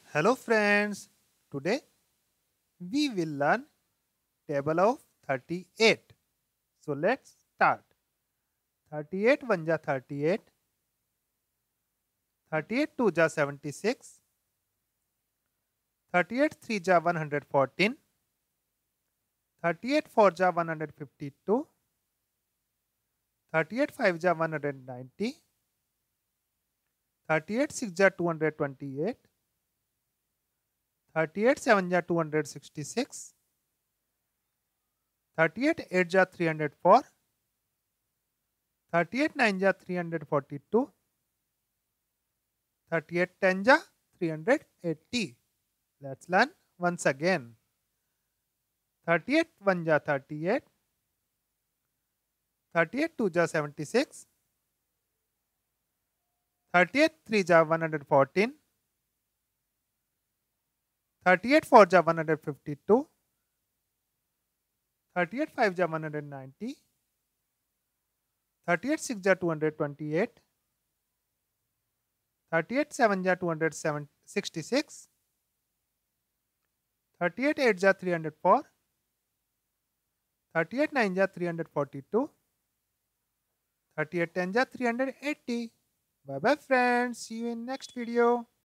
Hello friends, today we will learn table of 38. So let's start. 38 1 ja 38, 38 2 ja 76, 38 3 ja 114, 38 4 ja 152, 38 5 ja 190, 38 6 ja 228, 38 7 ja 266, 38 8 ja 304, 38 9 ja 342, 38 10 ja 380. Let's learn once again. 38 1 ja 38, 38 2 ja 76, 38 3 ja 114, 38 4 ja 152, 38 5 ja 190, 38 6 ja 228, 38 7 ja 266, 38 8 ja 304, 38 9 ja 342, 38 10 ja 380. Bye bye friends. See you in next video.